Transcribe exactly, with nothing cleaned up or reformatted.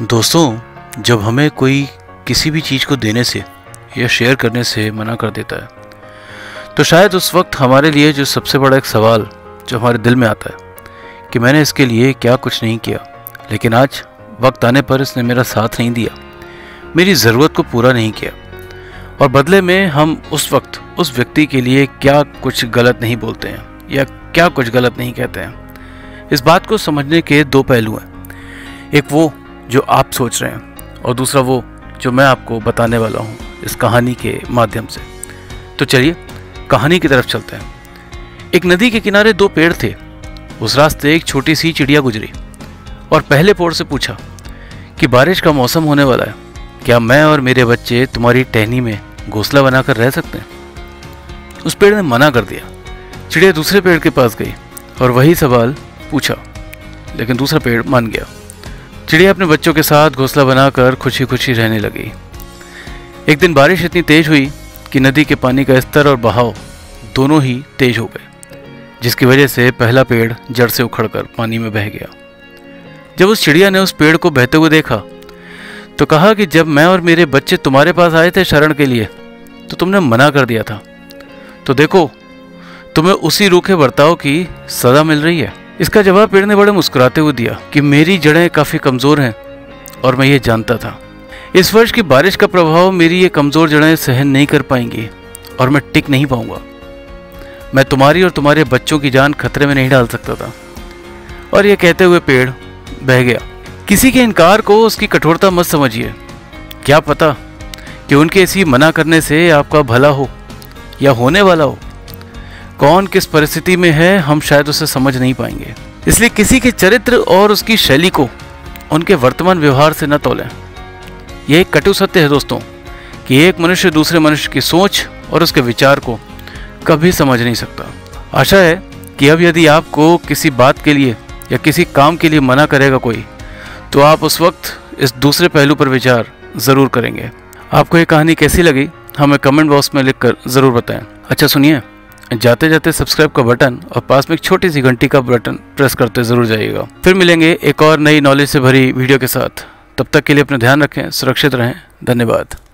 दोस्तों, जब हमें कोई किसी भी चीज़ को देने से या शेयर करने से मना कर देता है, तो शायद उस वक्त हमारे लिए जो सबसे बड़ा एक सवाल जो हमारे दिल में आता है कि मैंने इसके लिए क्या कुछ नहीं किया, लेकिन आज वक्त आने पर इसने मेरा साथ नहीं दिया, मेरी ज़रूरत को पूरा नहीं किया, और बदले में हम उस वक्त उस व्यक्ति के लिए क्या कुछ गलत नहीं बोलते हैं या क्या कुछ गलत नहीं कहते हैं। इस बात को समझने के दो पहलू हैं, एक वो जो आप सोच रहे हैं और दूसरा वो जो मैं आपको बताने वाला हूँ इस कहानी के माध्यम से। तो चलिए कहानी की तरफ चलते हैं। एक नदी के किनारे दो पेड़ थे। उस रास्ते एक छोटी सी चिड़िया गुजरी और पहले पेड़ से पूछा कि बारिश का मौसम होने वाला है, क्या मैं और मेरे बच्चे तुम्हारी टहनी में घोंसला बनाकर रह सकते हैं? उस पेड़ ने मना कर दिया। चिड़िया दूसरे पेड़ के पास गई और वही सवाल पूछा, लेकिन दूसरा पेड़ मान गया। चिड़िया अपने बच्चों के साथ घोंसला बनाकर खुशी खुशी रहने लगी। एक दिन बारिश इतनी तेज हुई कि नदी के पानी का स्तर और बहाव दोनों ही तेज हो गए, जिसकी वजह से पहला पेड़ जड़ से उखड़कर पानी में बह गया। जब उस चिड़िया ने उस पेड़ को बहते हुए देखा तो कहा कि जब मैं और मेरे बच्चे तुम्हारे पास आए थे शरण के लिए तो तुमने मना कर दिया था, तो देखो तुम्हें उसी रूखे बर्ताव की सजा मिल रही है। इसका जवाब पेड़ ने बड़े मुस्कुराते हुए दिया कि मेरी जड़ें काफ़ी कमज़ोर हैं और मैं ये जानता था। इस वर्ष की बारिश का प्रभाव मेरी ये कमज़ोर जड़ें सहन नहीं कर पाएंगी और मैं टिक नहीं पाऊंगा। मैं तुम्हारी और तुम्हारे बच्चों की जान खतरे में नहीं डाल सकता था। और ये कहते हुए पेड़ बह गया। किसी के इनकार को उसकी कठोरता मत समझिए। क्या पता कि उनके इसी मना करने से आपका भला हो या होने वाला हो। कौन किस परिस्थिति में है हम शायद उसे समझ नहीं पाएंगे। इसलिए किसी के चरित्र और उसकी शैली को उनके वर्तमान व्यवहार से न तौलें। यह एक कटु सत्य है दोस्तों कि एक मनुष्य दूसरे मनुष्य की सोच और उसके विचार को कभी समझ नहीं सकता। आशा है कि अब यदि आपको किसी बात के लिए या किसी काम के लिए मना करेगा कोई, तो आप उस वक्त इस दूसरे पहलू पर विचार ज़रूर करेंगे। आपको ये कहानी कैसी लगी हमें कमेंट बॉक्स में लिखकर ज़रूर बताएं। अच्छा सुनिए, जाते जाते सब्सक्राइब का बटन और पास में एक छोटी सी घंटी का बटन प्रेस करते ज़रूर जाइएगा। फिर मिलेंगे एक और नई नॉलेज से भरी वीडियो के साथ। तब तक के लिए अपना ध्यान रखें, सुरक्षित रहें। धन्यवाद।